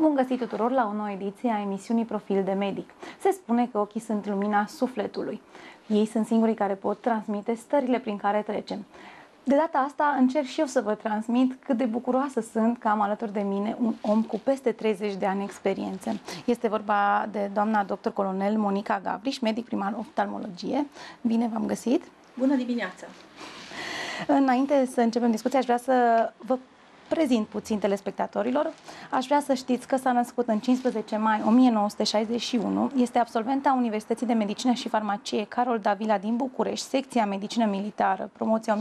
Bun găsit tuturor la o nouă ediție a emisiunii Profil de Medic. Se spune că ochii sunt lumina sufletului. Ei sunt singurii care pot transmite stările prin care trecem. De data asta încerc și eu să vă transmit cât de bucuroasă sunt că am alături de mine un om cu peste 30 de ani experiență. Este vorba de doamna dr. colonel Monica Gavriș, medic primar oftalmologie. Bine v-am găsit! Bună dimineața! Înainte să începem discuția, aș vrea să vă prezint puțin telespectatorilor. Aș vrea să știți că s-a născut în 15 mai 1961. Este absolventa Universității de Medicină și Farmacie Carol Davila din București, secția Medicină Militară, promoția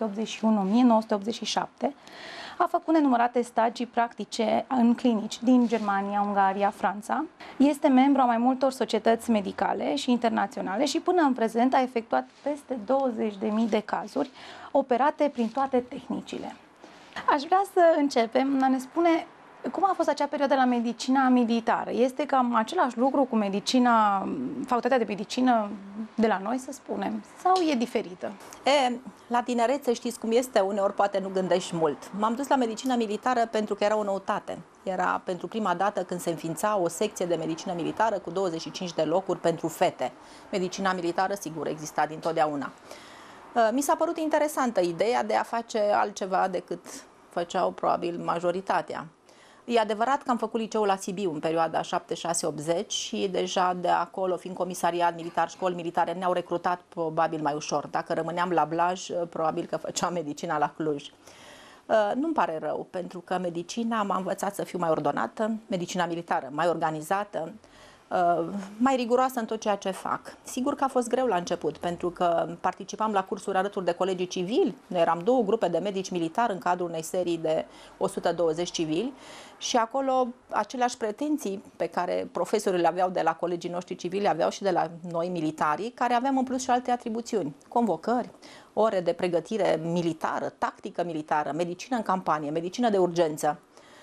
1981-1987. A făcut nenumărate stagii practice în clinici din Germania, Ungaria, Franța. Este membru a mai multor societăți medicale și internaționale și până în prezent a efectuat peste 20.000 de cazuri operate prin toate tehnicile. Aș vrea să începem a ne spune cum a fost acea perioadă la medicina militară. Este cam același lucru cu medicina, facultatea de medicină de la noi, să spunem, sau e diferită? La tinerețe știți cum este, uneori poate nu gândești mult. M-am dus la medicina militară pentru că era o noutate. Era pentru prima dată când se înființa o secție de medicină militară cu 25 de locuri pentru fete. Medicina militară, sigur, exista dintotdeauna. Mi s-a părut interesantă ideea de a face altceva decât făceau probabil majoritatea. E adevărat că am făcut liceul la Sibiu în perioada 76-80 și deja de acolo, fiind comisariat militar, școli militare, ne-au recrutat probabil mai ușor. Dacă rămâneam la Blaj, probabil că făceam medicina la Cluj. Nu-mi pare rău, pentru că medicina m-a învățat să fiu mai ordonată, medicina militară mai organizată, mai riguroasă în tot ceea ce fac. Sigur că a fost greu la început, pentru că participam la cursuri alături de colegii civili. Noi eram două grupe de medici militari în cadrul unei serii de 120 civili și acolo aceleași pretenții pe care profesorii le aveau de la colegii noștri civili aveau și de la noi militarii, care aveam în plus și alte atribuțiuni, convocări, ore de pregătire militară, tactică militară, medicină în campanie, medicină de urgență.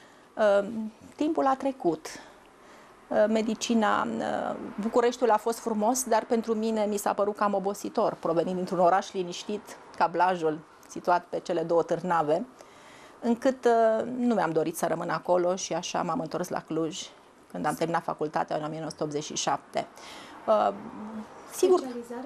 Timpul a trecut. Medicina, Bucureștiul a fost frumos, dar pentru mine mi s-a părut cam obositor, provenind dintr-un oraș liniștit, ca Blajul, situat pe cele două târnave, încât nu mi-am dorit să rămân acolo și așa m-am întors la Cluj, când am terminat facultatea în 1987. Sigur,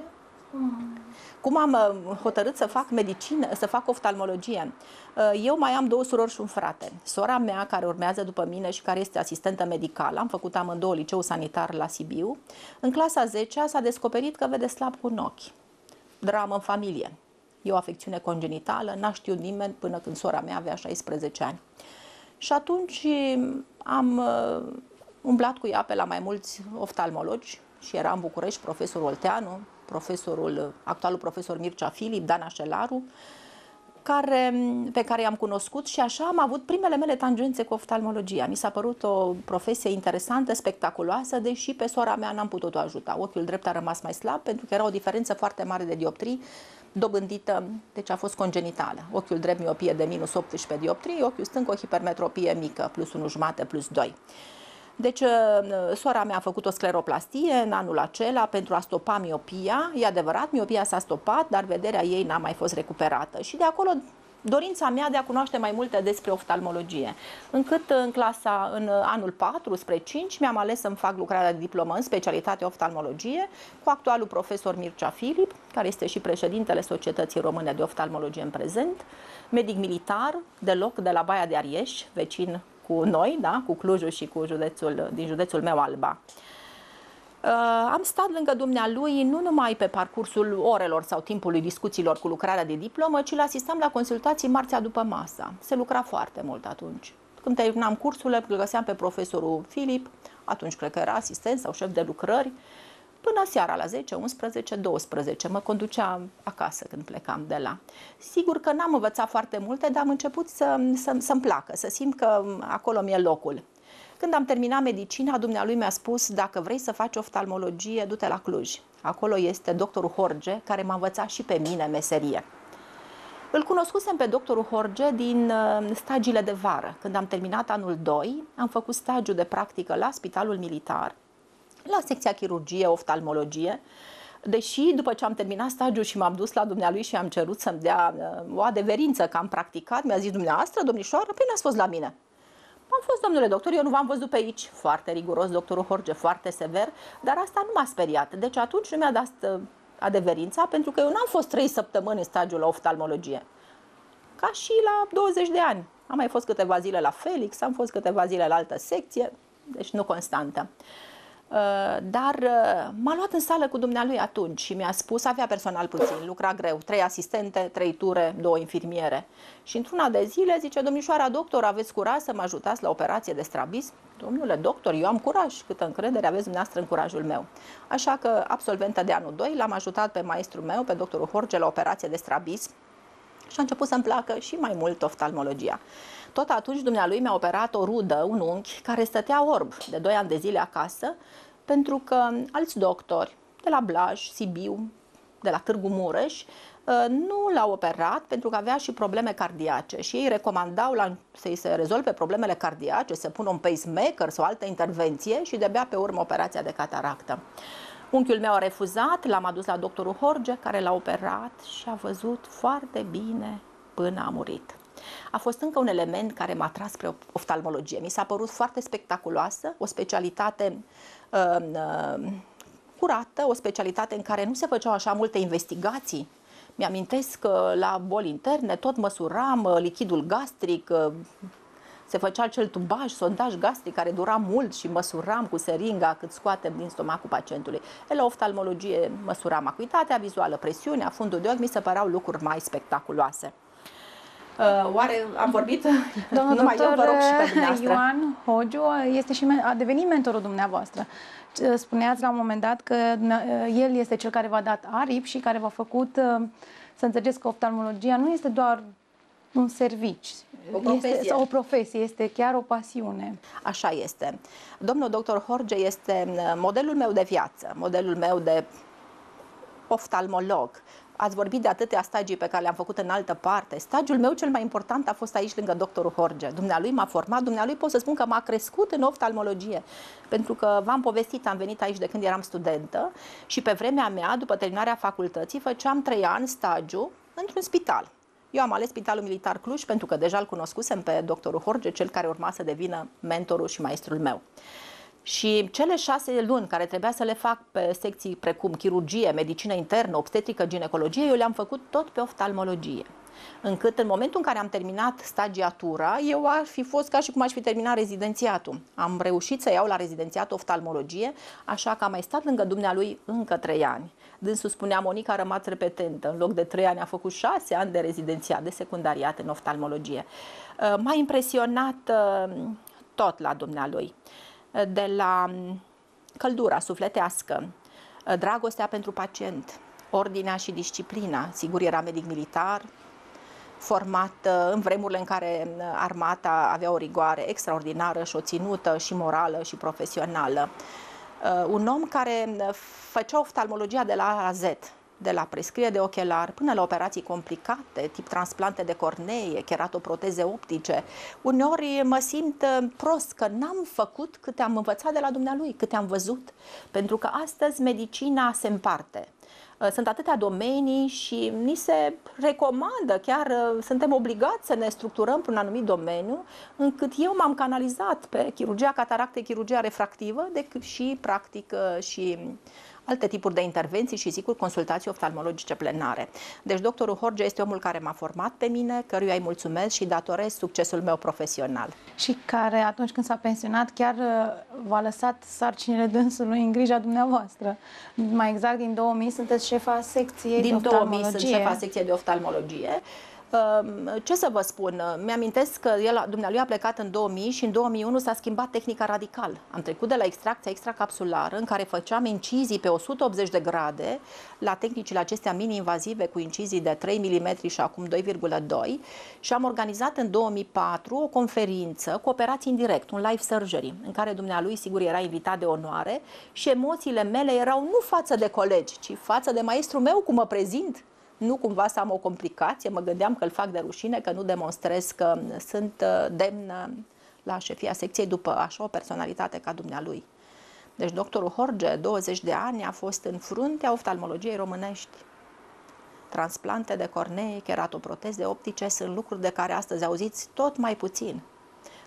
cum am hotărât să fac medicină, să fac oftalmologie? Eu mai am două surori și un frate. Sora mea, care urmează după mine și care este asistentă medicală, am făcut amândouă liceu sanitar la Sibiu. În clasa 10-a s-a descoperit că vede slab cu un ochi. Dramă în familie. E o afecțiune congenitală, n-a știut nimeni până când sora mea avea 16 ani. Și atunci am umblat cu ea pe la mai mulți oftalmologi și era în București profesorul Olteanu, actualul profesor Mircea Filip, Dan Așelaru, pe care i-am cunoscut și așa am avut primele mele tangențe cu oftalmologia. Mi s-a părut o profesie interesantă, spectaculoasă, deși pe sora mea n-am putut-o ajuta. Ochiul drept a rămas mai slab pentru că era o diferență foarte mare de dioptrii dobândită, deci a fost congenitală. Ochiul drept miopie de minus 18 dioptrii, ochiul stâng o hipermetropie mică, plus 1,5, plus 2. Deci, sora mea a făcut o scleroplastie în anul acela pentru a stopa miopia. E adevărat, miopia s-a stopat, dar vederea ei n-a mai fost recuperată. Și de acolo dorința mea de a cunoaște mai multe despre oftalmologie. Încât în anul 4 spre 5 mi-am ales să-mi fac lucrarea de diplomă în specialitate oftalmologie cu actualul profesor Mircea Filip, care este și președintele Societății Române de Oftalmologie în prezent, medic militar de loc de la Baia de Arieș, vecin cu noi, da? Cu Clujul și cu din județul meu, Alba. Am stat lângă dumnealui nu numai pe parcursul orelor sau timpului discuțiilor cu lucrarea de diplomă, ci l-asistam la consultații marțea după masa. Se lucra foarte mult atunci. Când terminam cursurile, îl găseam pe profesorul Filip, atunci cred că era asistent sau șef de lucrări, până seara la 10, 11, 12. Mă conducea acasă când plecam de la. Sigur că n-am învățat foarte multe, dar am început să-mi placă, să simt că acolo mi-e locul. Când am terminat medicina, dumnealui mi-a spus: dacă vrei să faci oftalmologie, du-te la Cluj. Acolo este doctorul Horge, care m-a învățat și pe mine meserie. Îl cunoscusem pe doctorul Horge din stagiile de vară. Când am terminat anul 2, am făcut stagiu de practică la Spitalul Militar, la secția chirurgie, oftalmologie, deși după ce am terminat stagiul și m-am dus la dumnealui și am cerut să-mi dea o adeverință că am practicat, mi-a zis: dumneavoastră, domnișoară, păi n-ați fost la mine. Am fost, domnule doctor, eu nu v-am văzut pe aici. Foarte riguros, doctorul Horge, foarte sever, dar asta nu m-a speriat. Deci atunci nu mi-a dat adeverința, pentru că eu n-am fost 3 săptămâni în stagiul la oftalmologie. Ca și la 20 de ani. Am mai fost câteva zile la Felix, am fost câteva zile la altă secție, deci nu constantă. Dar m-a luat în sală cu dumnealui atunci și mi-a spus, avea personal puțin, lucra greu, 3 asistente, 3 ture, 2 infirmiere. Și într-una de zile zice, domnișoara doctor, aveți curaj să mă ajutați la operație de strabism? Domnule doctor, eu am curaj, câtă încredere aveți dumneavoastră în curajul meu. Așa că, absolventă de anul 2, l-am ajutat pe maestrul meu, pe doctorul Horge, la operație de strabism și a început să-mi placă și mai mult oftalmologia. Tot atunci dumnealui mi-a operat o rudă, un unchi, care stătea orb de 2 ani de zile acasă, pentru că alți doctori de la Blaj, Sibiu, de la Târgu Mureș, nu l-au operat pentru că avea și probleme cardiace și ei recomandau să-i se rezolve problemele cardiace, să pună un pacemaker sau altă intervenție și de-abia pe urmă operația de cataractă. Unchiul meu a refuzat, l-am adus la doctorul Horge, care l-a operat și a văzut foarte bine până a murit. A fost încă un element care m-a tras spre oftalmologie. Mi s-a părut foarte spectaculoasă, o specialitate curată, o specialitate în care nu se făceau așa multe investigații. Mi-amintesc că la boli interne tot măsuram lichidul gastric, se făcea acel tubaj, sondaj gastric care dura mult și măsuram cu seringa cât scoatem din stomacul pacientului. La oftalmologie măsuram acuitatea vizuală, presiunea, fundul de ochi, mi se păreau lucruri mai spectaculoase. Oare am vorbit? Domnul numai doctor eu, vă rog și pe dumneavoastră. Ioan Hogiu a devenit mentorul dumneavoastră. Spuneați la un moment dat că el este cel care v-a dat aripi și care v-a făcut să înțelegeți că oftalmologia nu este doar un serviciu, sau o profesie, este chiar o pasiune. Așa este. Domnul doctor Horge este modelul meu de viață, modelul meu de oftalmolog. Ați vorbit de atâtea stagii pe care le-am făcut în altă parte. Stagiul meu cel mai important a fost aici lângă doctorul Horge. Dumnealui m-a format, dumnealui pot să spun că m-a crescut în oftalmologie. Pentru că v-am povestit, am venit aici de când eram studentă și pe vremea mea, după terminarea facultății, făceam 3 ani stagiu într-un spital. Eu am ales Spitalul Militar Cluj pentru că deja îl cunoscusem pe doctorul Horge, cel care urma să devină mentorul și maestrul meu. Și cele 6 luni care trebuia să le fac pe secții precum chirurgie, medicină internă, obstetrică, ginecologie, eu le-am făcut tot pe oftalmologie. Încât în momentul în care am terminat stagiatura, eu ar fi fost ca și cum aș fi terminat rezidențiatul. Am reușit să iau la rezidențiat oftalmologie, așa că am mai stat lângă dumnealui încă 3 ani. Dânsul spunea, Monica a rămas repetentă, în loc de 3 ani a făcut 6 ani de rezidențiat, de secundariat în oftalmologie. M-a impresionat tot la dumnealui. De la căldura sufletească, dragostea pentru pacient, ordinea și disciplina. Sigur, era medic militar, format în vremurile în care armata avea o rigoare extraordinară și o ținută și morală și profesională. Un om care făcea oftalmologia de la A la Z, de la prescriere de ochelar până la operații complicate, tip transplante de cornee, keratoproteze optice. Uneori mă simt prost că n-am făcut câte am învățat de la dumnealui, câte am văzut, pentru că astăzi medicina se împarte. Sunt atâtea domenii și ni se recomandă, chiar suntem obligați să ne structurăm pe un anumit domeniu, încât eu m-am canalizat pe chirurgia cataractă, chirurgia refractivă, decât și practic și alte tipuri de intervenții și, sigur, consultații oftalmologice plenare. Deci, doctorul Horge este omul care m-a format pe mine, căruia îi mulțumesc și datorez succesul meu profesional. Și care, atunci când s-a pensionat, chiar v-a lăsat sarcinile dânsului în grija dumneavoastră. Mai exact, din 2000 sunteți șefa secției de oftalmologie. Din 2000 sunt șefa secției de oftalmologie. Ce să vă spun, mi-amintesc că dumnealui a plecat în 2000 și în 2001 s-a schimbat tehnica radical. Am trecut de la extracția extracapsulară, în care făceam incizii pe 180 de grade, la tehnicile acestea mini-invazive cu incizii de 3 mm și acum 2,2, și am organizat în 2004 o conferință cu operații în direct, un live surgery, în care dumnealui, sigur, era invitat de onoare și emoțiile mele erau nu față de colegi, ci față de maestrul meu, cum mă prezint. Nu cumva să am o complicație, mă gândeam că îl fac de rușine, că nu demonstrez că sunt demnă la șefia secției după așa o personalitate ca dumnealui. Deci doctorul Horge, 20 de ani, a fost în fruntea oftalmologiei românești. Transplante de cornee, keratoproteze optice sunt lucruri de care astăzi auziți tot mai puțin.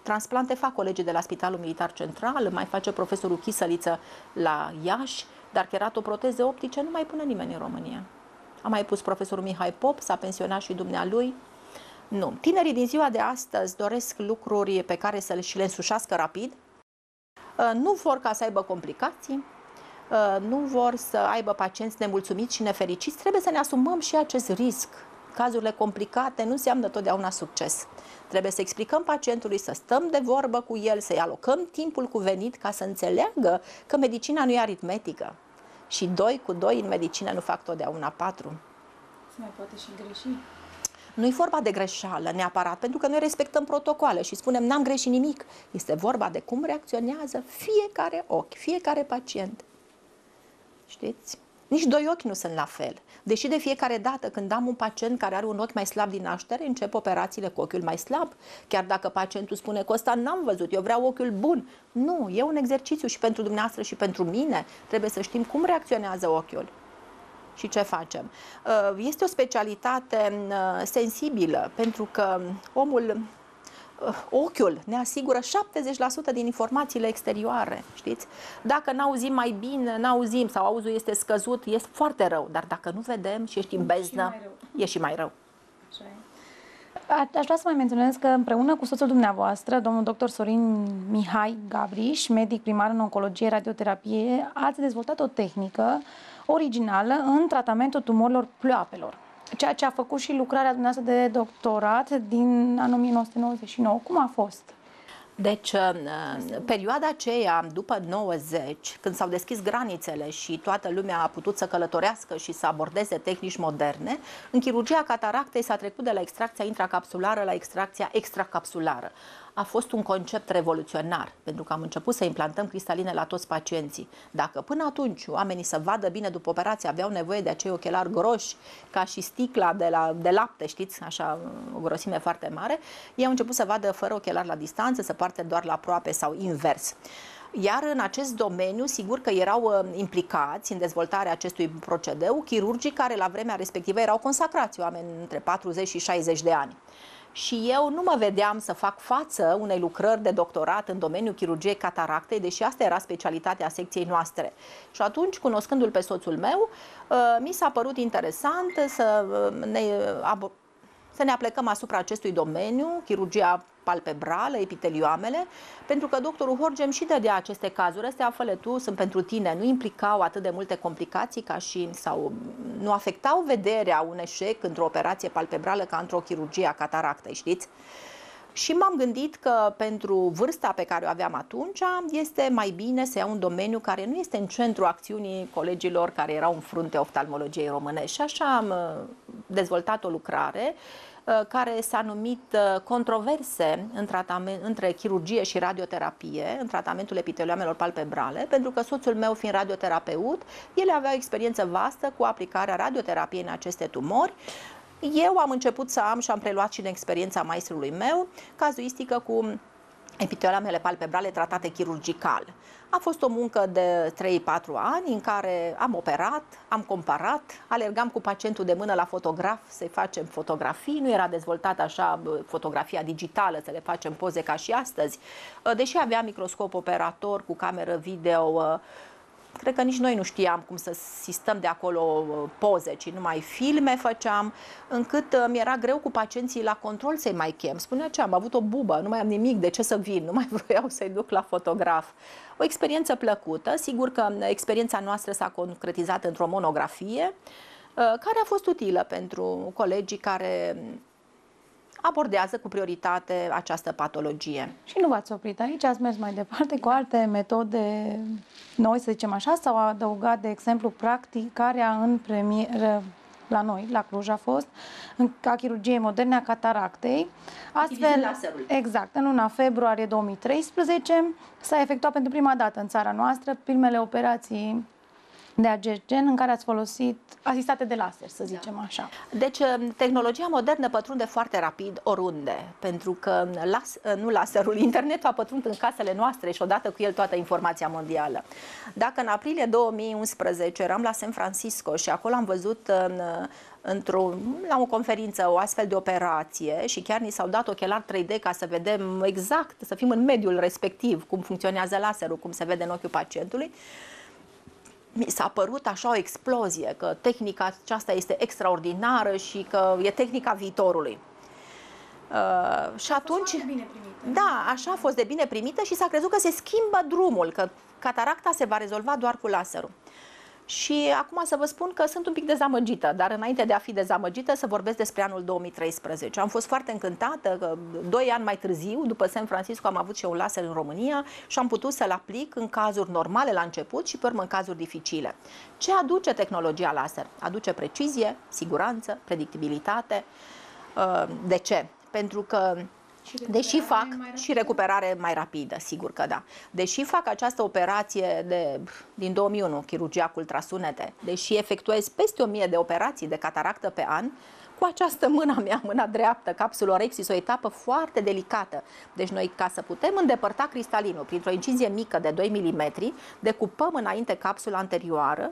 Transplante fac colegii de la Spitalul Militar Central, mai face profesorul Chisăliță la Iași, dar keratoproteze optice nu mai pune nimeni în România. A mai pus profesorul Mihai Pop, s-a pensionat și dumnealui. Nu. Tinerii din ziua de astăzi doresc lucruri pe care să și le însușească rapid, nu vor ca să aibă complicații, nu vor să aibă pacienți nemulțumiți și nefericiți. Trebuie să ne asumăm și acest risc. Cazurile complicate nu înseamnă totdeauna succes. Trebuie să explicăm pacientului, să stăm de vorbă cu el, să-i alocăm timpul cuvenit ca să înțeleagă că medicina nu e aritmetică. Și 2 cu 2 în medicină nu fac totdeauna 4. Se mai poate și greși. Nu-i vorba de greșeală neapărat, pentru că noi respectăm protocoale și spunem n-am greșit nimic. Este vorba de cum reacționează fiecare ochi, fiecare pacient. Știți? Nici 2 ochi nu sunt la fel. Deși de fiecare dată când am un pacient care are un ochi mai slab din naștere, încep operațiile cu ochiul mai slab. Chiar dacă pacientul spune că ăsta n-am văzut, eu vreau ochiul bun. Nu, e un exercițiu și pentru dumneavoastră și pentru mine. Trebuie să știm cum reacționează ochiul și ce facem. Este o specialitate sensibilă, pentru că ochiul ne asigură 70% din informațiile exterioare, știți? Dacă n-auzim mai bine, n-auzim sau auzul este scăzut, este foarte rău, dar dacă nu vedem și ești în beznă, e și mai rău. Aș vrea să mai menționez că împreună cu soțul dumneavoastră, domnul dr. Sorin Mihai Gabriș, medic primar în oncologie radioterapie, ați dezvoltat o tehnică originală în tratamentul tumorilor pleoapelor, ceea ce a făcut și lucrarea dumneavoastră de doctorat din anul 1999. Cum a fost? Deci, perioada aceea, după 90, când s-au deschis granițele și toată lumea a putut să călătorească și să abordeze tehnici moderne, în chirurgia cataractei s-a trecut de la extracția intracapsulară la extracția extracapsulară. A fost un concept revoluționar, pentru că am început să implantăm cristaline la toți pacienții. Dacă până atunci oamenii să vadă bine după operație aveau nevoie de acei ochelari groși, ca și sticla de lapte, știți, așa, o grosime foarte mare, ei au început să vadă fără ochelari la distanță, să poarte doar la aproape sau invers. Iar în acest domeniu, sigur că erau implicați în dezvoltarea acestui procedeu chirurgii care la vremea respectivă erau consacrați, oameni între 40 și 60 de ani. Și eu nu mă vedeam să fac față unei lucrări de doctorat în domeniul chirurgiei cataractei, deși asta era specialitatea secției noastre. Și atunci, cunoscându-l pe soțul meu, mi s-a părut interesant să ne aplecăm asupra acestui domeniu, chirurgia palpebrală, epitelioamele, pentru că doctorul Horgem și dădea aceste cazuri. Astea, fă-le tu, sunt pentru tine, nu implicau atât de multe complicații sau nu afectau vederea un eșec într-o operație palpebrală ca într-o chirurgie a cataractei, știți? Și m-am gândit că pentru vârsta pe care o aveam atunci este mai bine să iau un domeniu care nu este în centrul acțiunii colegilor care erau în frunte oftalmologiei românești. Și așa am dezvoltat o lucrare care s-a numit Controverse între chirurgie și radioterapie în tratamentul epitelioamelor palpebrale, pentru că soțul meu, fiind radioterapeut, el avea o experiență vastă cu aplicarea radioterapiei în aceste tumori. Eu am început să am și am preluat și în experiența maestrului meu cazuistică cu epitelioamele palpebrale tratate chirurgical. A fost o muncă de 3-4 ani în care am operat, am comparat, alergam cu pacientul de mână la fotograf să-i facem fotografii, nu era dezvoltată așa fotografia digitală, să le facem poze ca și astăzi. Deși aveam microscop operator cu cameră video, cred că nici noi nu știam cum să sistăm de acolo poze, ci numai filme făceam, încât mi-era greu cu pacienții la control să-i mai chem. Spunea ce am avut o bubă, nu mai am nimic, de ce să vin? Nu mai vroiau să-i duc la fotograf. O experiență plăcută, sigur că experiența noastră s-a concretizat într-o monografie, care a fost utilă pentru colegii care abordează cu prioritate această patologie. Și nu v-ați oprit aici, ați mers mai departe cu alte metode noi, să zicem așa, sau adăugat, de exemplu, practicarea în premieră la noi, la Cluj a fost, ca chirurgie moderne a cataractei. Astfel, exact, în luna februarie 2013 s-a efectuat pentru prima dată în țara noastră primele operații de acest gen în care ați folosit asistate de laser, să zicem așa. Deci, tehnologia modernă pătrunde foarte rapid oriunde, pentru că nu laserul, internetul a pătrunt în casele noastre și odată cu el toată informația mondială. Dacă în aprilie 2011 eram la San Francisco și acolo am văzut la o conferință o astfel de operație și chiar ni s-au dat ochelari 3D ca să vedem exact, să fim în mediul respectiv, cum funcționează laserul, cum se vede în ochiul pacientului, mi s-a părut așa o explozie, că tehnica aceasta este extraordinară și că e tehnica viitorului. Și atunci, da, așa a fost de bine primită și s-a crezut că se schimbă drumul, că cataracta se va rezolva doar cu laserul. Și acum să vă spun că sunt un pic dezamăgită, dar înainte de a fi dezamăgită să vorbesc despre anul 2013. Am fost foarte încântată că 2 ani mai târziu, după San Francisco, am avut și eu un laser în România și am putut să-l aplic în cazuri normale la început și pe urmă în cazuri dificile. Ce aduce tehnologia laser? Aduce precizie, siguranță, predictibilitate. De ce? Pentru că deși fac și recuperare mai rapidă, sigur că da. Deși fac această operație din 2001, chirurgia cu ultrasunete, deși efectuez peste 1000 de operații de cataractă pe an, cu această mâna mea, mâna dreaptă, capsulorhexis, o etapă foarte delicată. Deci noi, ca să putem îndepărta cristalinul printr-o incizie mică de 2 mm, decupăm înainte capsula anterioară,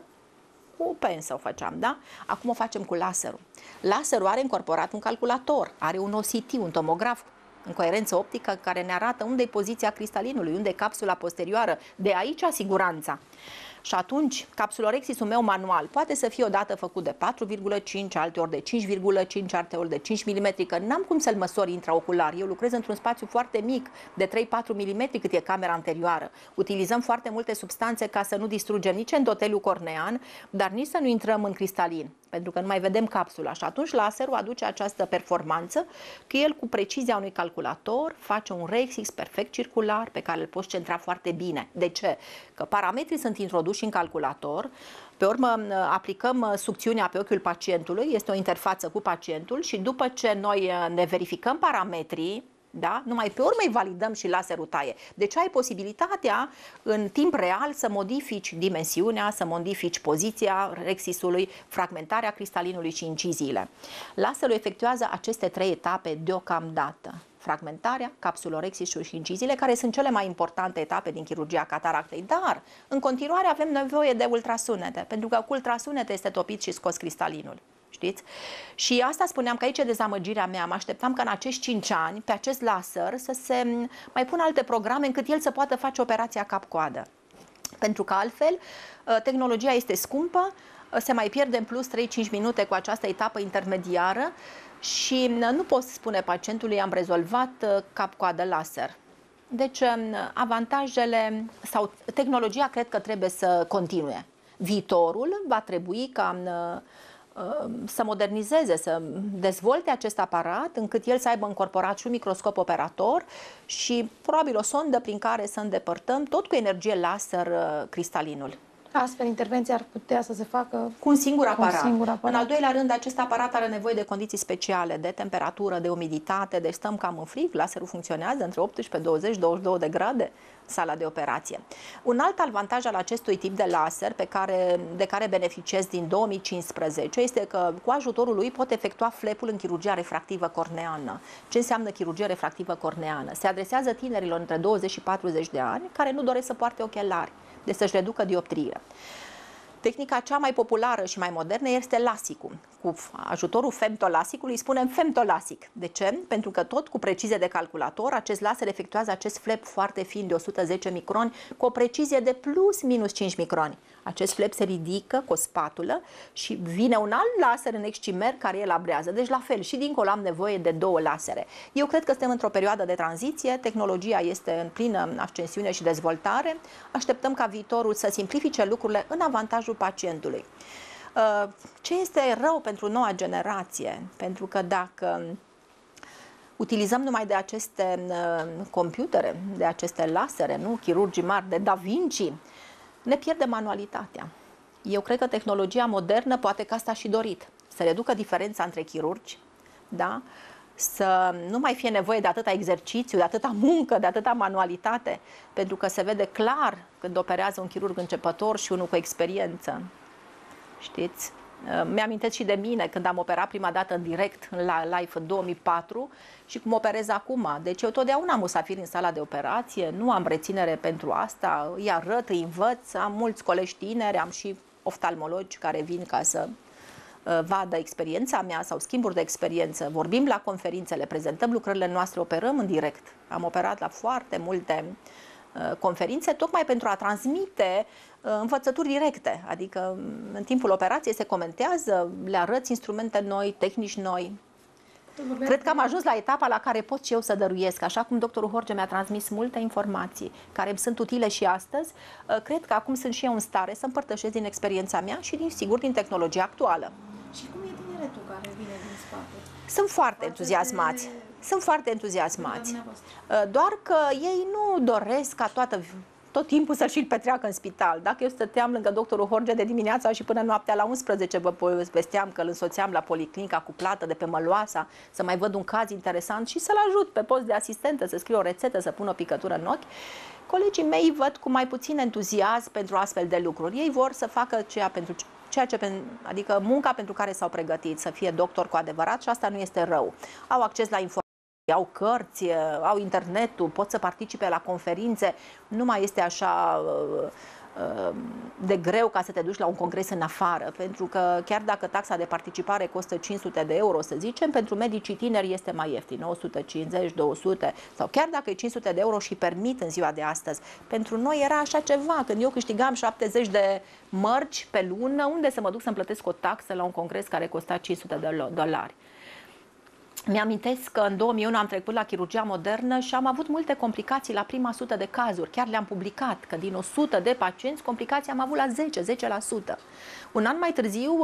cu pensă o făceam, da? Acum o facem cu laserul. Laserul are încorporat un calculator, are un OCT, un tomograf în coerență optică care ne arată unde e poziția cristalinului, unde e capsula posterioară, de aici siguranța. Și atunci, capsulorexisul meu manual poate să fie odată făcut de 4,5, alteori de 5,5, alteori de 5 mm, că n-am cum să-l măsori intraocular. Eu lucrez într-un spațiu foarte mic, de 3-4 mm, cât e camera anterioară. Utilizăm foarte multe substanțe ca să nu distrugem nici endoteliul cornean, dar nici să nu intrăm în cristalin, pentru că nu mai vedem capsula. Și atunci laserul aduce această performanță, că el cu precizia unui calculator face un rexis perfect circular pe care îl poți centra foarte bine. De ce? Că parametrii sunt introduși în calculator, pe urmă aplicăm sucțiunea pe ochiul pacientului, este o interfață cu pacientul și după ce noi ne verificăm parametrii, da? Numai pe urmă îi validăm și laserul taie. Deci ai posibilitatea în timp real să modifici dimensiunea, să modifici poziția rexisului, fragmentarea cristalinului și inciziile. Laserul efectuează aceste 3 etape deocamdată. Fragmentarea, capsulorhexisul și inciziile, care sunt cele mai importante etape din chirurgia cataractei. Dar, în continuare, avem nevoie de ultrasunete, pentru că cu ultrasunete este topit și scos cristalinul. Știți? Și asta spuneam că aici e dezamăgirea mea. Mă așteptam ca în acești 5 ani, pe acest laser, să se mai pună alte programe încât el să poată face operația cap-coadă. Pentru că altfel, tehnologia este scumpă, se mai pierde în plus 3-5 minute cu această etapă intermediară și nu poți spune pacientului am rezolvat cap-coadă laser. Deci avantajele sau tehnologia cred că trebuie să continue. Viitorul va trebui ca să modernizeze, să dezvolte acest aparat încât el să aibă încorporat și un microscop operator și probabil o sondă prin care să îndepărtăm tot cu energie laser cristalinul. Astfel, intervenția ar putea să se facă cu un singur aparat. În al doilea rând, acest aparat are nevoie de condiții speciale, de temperatură, de umiditate, deci stăm cam în frig, laserul funcționează între 18, 20, 22 de grade, sala de operație. Un alt avantaj al acestui tip de laser de care beneficiez din 2015 este că cu ajutorul lui pot efectua flepul în chirurgia refractivă corneană. Ce înseamnă chirurgie refractivă corneană? Se adresează tinerilor între 20 și 40 de ani care nu doresc să poarte ochelari, de să-și reducă dioptrie. Tehnica cea mai populară și mai modernă este lasicul. Cu ajutorul femtolasicului îi spunem femtolasic. De ce? Pentru că tot cu precizie de calculator, acest laser efectuează acest flep foarte fin de 110 microni cu o precizie de plus minus 5 microni. Acest flep se ridică cu o spatulă și vine un alt laser în excimer care îl abrează. Deci la fel, și dincolo am nevoie de 2 lasere. Eu cred că suntem într-o perioadă de tranziție, tehnologia este în plină ascensiune și dezvoltare. Așteptăm ca viitorul să simplifice lucrurile în avantajul pacientului. Ce este rău pentru noua generație? Pentru că dacă utilizăm numai de aceste computere, de aceste lasere, nu? Chirurgii mari, de Da Vinci, ne pierdem manualitatea. Eu cred că tehnologia modernă poate că asta și dorit, să reducă diferența între chirurgi, da? să nu mai fie nevoie de atâta exercițiu, de atâta muncă, de atâta manualitate, pentru că se vede clar când operează un chirurg începător și unul cu experiență. Știți? Mi-amintesc și de mine când am operat prima dată în direct, la live, în 2004 și cum operez acum. Deci eu totdeauna am musafiri în sala de operație, nu am reținere pentru asta, îi arăt, îi învăț, am mulți colegi tineri, am și oftalmologi care vin ca să vadă experiența mea sau schimburi de experiență. Vorbim la conferințele, prezentăm lucrările noastre, operăm în direct. Am operat la foarte multe conferințe, tocmai pentru a transmite învățături directe, adică în timpul operației se comentează, le arăți instrumente noi, tehnici noi. Cred că am ajuns la etapa la care pot și eu să dăruiesc, așa cum doctorul Horge mi-a transmis multe informații care îmi sunt utile și astăzi, cred că acum sunt și eu în stare să împărtășesc din experiența mea și, sigur, din tehnologia actuală. Și cum e tineretul care vine din spate? Sunt foarte entuziasmați. Sunt foarte entuziasmați. Doar că ei nu doresc ca tot timpul să și-l petreacă în spital. Dacă eu stăteam lângă doctorul Horge de dimineața și până noaptea la 11, vă povesteam că îl însoțeam la policlinica cu plată de pe Măluasa, să mai văd un caz interesant și să-l ajut pe post de asistentă, să scriu o rețetă, să pun o picătură în ochi, colegii mei văd cu mai puțin entuziasm pentru astfel de lucruri. Ei vor să facă adică munca pentru care s-au pregătit, să fie doctor cu adevărat și asta nu este rău. Au acces la informații, au cărți, au internetul, pot să participe la conferințe, nu mai este așa de greu ca să te duci la un congres în afară, pentru că chiar dacă taxa de participare costă 500 de euro, să zicem, pentru medicii tineri este mai ieftin, 150, 200 sau chiar dacă e 500 de euro și permit în ziua de astăzi. Pentru noi era așa ceva, când eu câștigam 70 de mărci pe lună, unde să mă duc să-mi plătesc o taxă la un congres care costa 500 de dolari? Mi-amintesc că în 2001 am trecut la chirurgia modernă și am avut multe complicații la prima 100 de cazuri. Chiar le-am publicat, că din 100 de pacienți, complicații am avut la 10%. Un an mai târziu,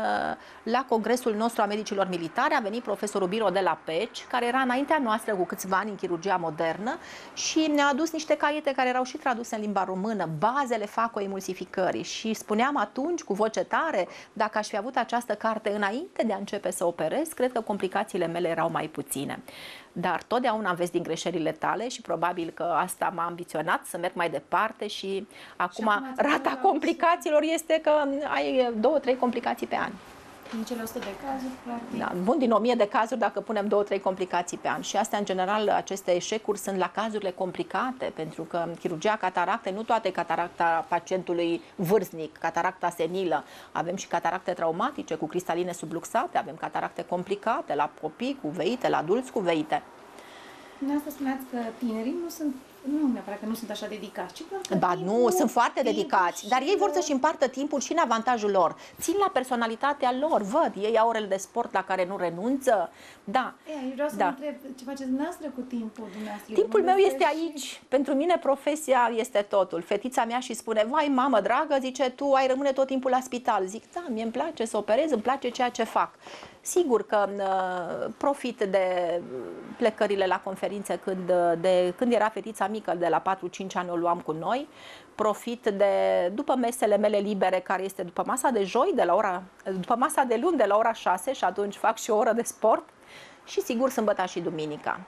la congresul nostru a medicilor militari, a venit profesorul Biro de la Peci, care era înaintea noastră cu câțiva ani în chirurgia modernă și ne-a adus niște caiete care erau și traduse în limba română, bazele facoemulsificării. Și spuneam atunci, cu voce tare, dacă aș fi avut această carte înainte de a începe să operez, cred că complicațiile mele erau mai puține. Dar totdeauna înveți din greșelile tale și probabil că asta m-a ambiționat să merg mai departe și acum rata complicațiilor este că ai 2-3 complicații pe an. Din cele 100 de cazuri, practic. Da, bun, din 1000 de cazuri dacă punem 2-3 complicații pe an. Și astea, în general, aceste eșecuri sunt la cazurile complicate, pentru că chirurgia cataracte, nu toate cataracta pacientului vârstnic, cataracta senilă. Avem și cataracte traumatice cu cristaline subluxate, avem cataracte complicate la copii cu veite, la adulți cu veite. Dumneavoastră spuneați că tinerii nu neapărat că nu sunt așa dedicați, ci ba nu, sunt foarte dedicați, dar ei vor să-și împartă timpul și în avantajul lor. Țin la personalitatea lor, văd, ei au orele de sport la care nu renunță. Da. Eu vreau să vă întreb, ce faceți dumneavoastră cu timpul dumneavoastră? Timpul meu este aici. Pentru mine profesia este totul. Fetița mea și spune, vai, mamă dragă, zice, tu ai rămâne tot timpul la spital. Zic, da, mie îmi place să operez, îmi place ceea ce fac. Sigur că profit de plecările la conferințe când era fetița mică, de la 4-5 ani o luam cu noi. Profit după mesele mele libere, care este după masa de joi, după masa de luni de la ora 6 și atunci fac și o oră de sport și sigur sâmbăta și duminica.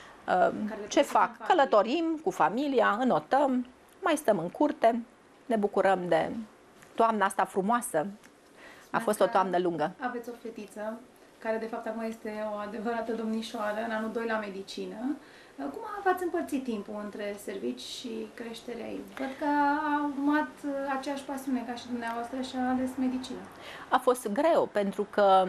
Ce fac? Călătorim cu familia, înotăm, mai stăm în curte, ne bucurăm de toamna asta frumoasă. A fost o toamnă lungă. Aveți o fetiță care de fapt acum este o adevărată domnișoară, în anul 2 la medicină. Cum v-ați împărțit timpul între servici și creșterea ei? Văd că a urmat aceeași pasiune ca și dumneavoastră și a ales medicină. A fost greu, pentru că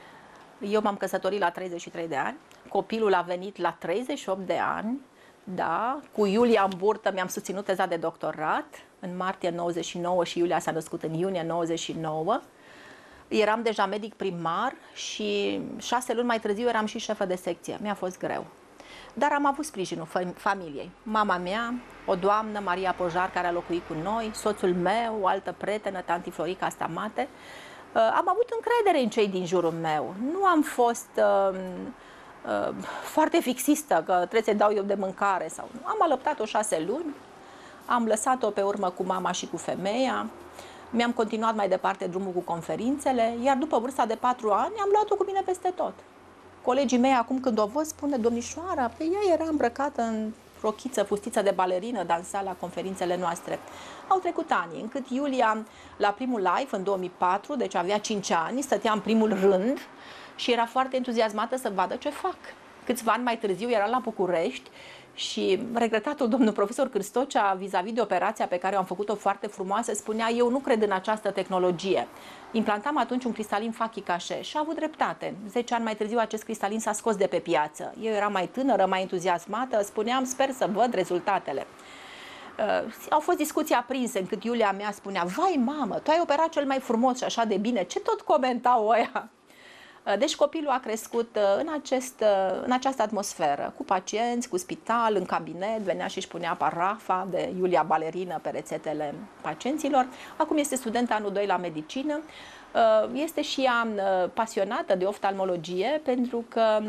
eu m-am căsătorit la 33 de ani, copilul a venit la 38 de ani, da, cu Iulia în burtă mi-am susținut teza de doctorat în martie 99 și Iulia s-a născut în iunie 99. Eram deja medic primar și 6 luni mai târziu eram și șefă de secție. Mi-a fost greu. Dar am avut sprijinul familiei. Mama mea, o doamnă, Maria Pojar, care a locuit cu noi, soțul meu, o altă prietenă, tanti Florica Stamate. Am avut încredere în cei din jurul meu. Nu am fost foarte fixistă, că trebuie să-i dau eu de mâncare sau nu. Am alăptat-o 6 luni, am lăsat-o pe urmă cu mama și cu femeia. Mi-am continuat mai departe drumul cu conferințele, iar după vârsta de 4 ani am luat-o cu mine peste tot. Colegii mei, acum când o văd, spune domnișoara, pe ea era îmbrăcată în rochiță, fustiță de balerină, dansa la conferințele noastre. Au trecut ani, încât Iulia, la primul live, în 2004, deci avea 5 ani, stătea în primul rând și era foarte entuziasmată să vadă ce fac. Câțiva ani mai târziu era la București și regretatul domnul profesor Cârstocea, vis-a-vis de operația pe care am făcut-o foarte frumoasă, spunea: eu nu cred în această tehnologie. Implantam atunci un cristalin Fachi-Cachet și a avut dreptate. 10 ani mai târziu acest cristalin s-a scos de pe piață. Eu eram mai tânără, mai entuziasmată, spuneam: sper să văd rezultatele. Au fost discuții aprinse încât Iulia mea spunea: vai mamă, tu ai operat cel mai frumos și așa de bine, ce tot comentau ăia? Deci copilul a crescut în această atmosferă, cu pacienți, cu spital, în cabinet, venea și își punea parafa de Iulia balerină pe rețetele pacienților. Acum este studentă anul 2 la medicină, este și ea pasionată de oftalmologie, pentru că,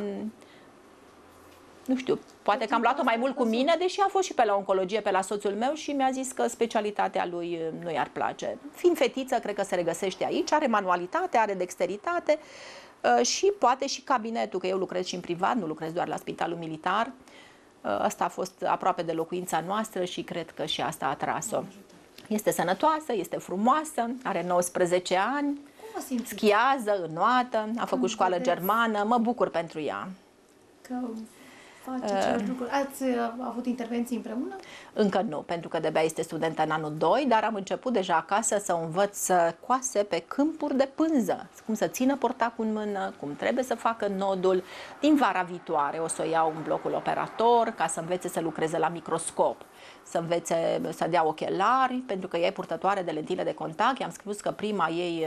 nu știu, poate că am luat-o mai mult cu mine, deși a fost și pe la oncologie, pe la soțul meu, și mi-a zis că specialitatea lui nu i-ar place. Fiind fetiță, cred că se regăsește aici, are manualitate, are dexteritate, și poate și cabinetul, că eu lucrez și în privat, nu lucrez doar la Spitalul Militar. Asta a fost aproape de locuința noastră și cred că și asta a atras-o. Este sănătoasă, este frumoasă, are 19 ani, schiază, înoată, a făcut școală germană, mă bucur pentru ea. Că face același lucru. Ați avut intervenții împreună? Încă nu, pentru că de-abia este studentă în anul 2, dar am început deja acasă să o învăț să coase pe câmpuri de pânză, cum să țină portacul în mână, cum trebuie să facă nodul. Din vara viitoare o să o iau în blocul operator ca să învețe să lucreze la microscop, să învețe să dea ochelari, pentru că ea e purtătoare de lentile de contact. I-am spus că prima ei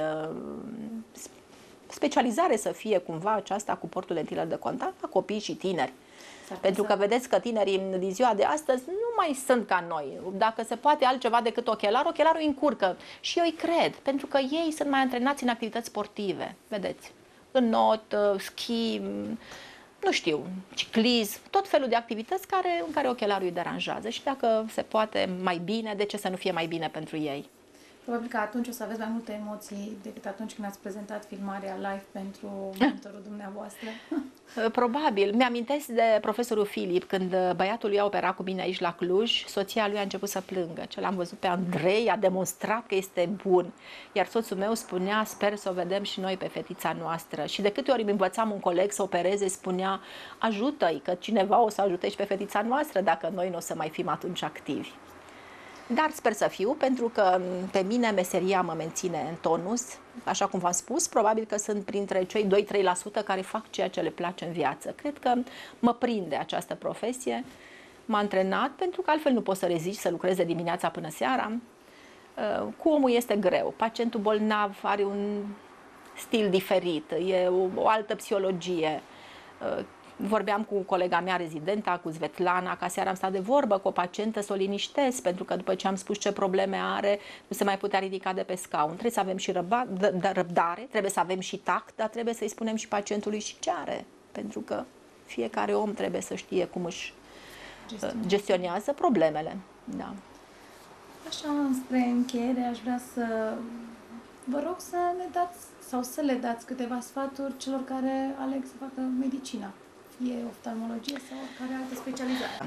specializare să fie cumva aceasta cu portul lentilelor de contact la copii și tineri. Pentru că vedeți că tinerii din ziua de astăzi nu mai sunt ca noi. Dacă se poate altceva decât ochelar, ochelarul îi încurcă. Și eu îi cred, pentru că ei sunt mai antrenați în activități sportive. Vedeți, în not, schi, nu știu, ciclism, tot felul de activități în care ochelarul îi deranjează. Și dacă se poate mai bine, de ce să nu fie mai bine pentru ei? Probabil că atunci o să aveți mai multe emoții decât atunci când ați prezentat filmarea live pentru mentorul dumneavoastră. Probabil. Mi-amintesc de profesorul Filip, când băiatul lui a operat cu mine aici la Cluj, soția lui a început să plângă. Ce l-am văzut pe Andrei, a demonstrat că este bun. Iar soțul meu spunea: sper să o vedem și noi pe fetița noastră. Și de câte ori îmi învățam un coleg să opereze, spunea: ajută-i, că cineva o să ajute și pe fetița noastră, dacă noi nu o să mai fim atunci activi. Dar sper să fiu, pentru că pe mine meseria mă menține în tonus. Așa cum v-am spus, probabil că sunt printre cei 2-3% care fac ceea ce le place în viață. Cred că mă prinde această profesie, m-a antrenat, pentru că altfel nu pot să rezist să lucrez de dimineața până seara. Cu omul este greu. Pacientul bolnav are un stil diferit, e o altă psihologie. Vorbeam cu colega mea rezidentă, cu Svetlana, că seara am stat de vorbă cu o pacientă să o liniștesc, pentru că după ce am spus ce probleme are, nu se mai putea ridica de pe scaun. Trebuie să avem și răbdare, trebuie să avem și tact, dar trebuie să-i spunem și pacientului și ce are, pentru că fiecare om trebuie să știe cum își gestionează problemele. Da. Așa, spre încheiere, aș vrea să vă rog să ne dați sau să le dați câteva sfaturi celor care aleg să facă medicina, fie oftalmologie sau oricare altă specializare.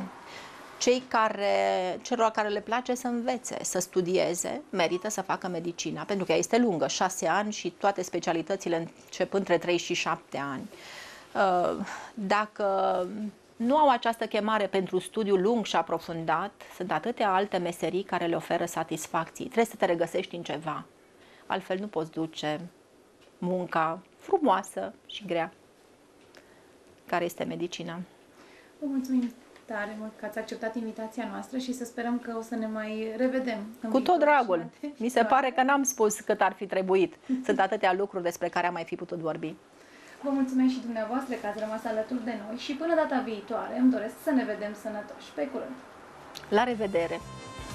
Celor care le place să învețe, să studieze, merită să facă medicina, pentru că ea este lungă, 6 ani și toate specialitățile încep între 3 și 7 ani. Dacă nu au această chemare pentru studiu lung și aprofundat, sunt atâtea alte meserii care le oferă satisfacții. Trebuie să te regăsești în ceva, altfel nu poți duce munca frumoasă și grea care este medicina. Vă mulțumim tare mult că ați acceptat invitația noastră și să sperăm că o să ne mai revedem. Cu tot dragul. Mi se pare că n-am spus cât ar fi trebuit. Sunt atâtea lucruri despre care am mai fi putut vorbi. Vă mulțumesc și dumneavoastră că ați rămas alături de noi și până data viitoare îmi doresc să ne vedem sănătoși. Pe curând! La revedere!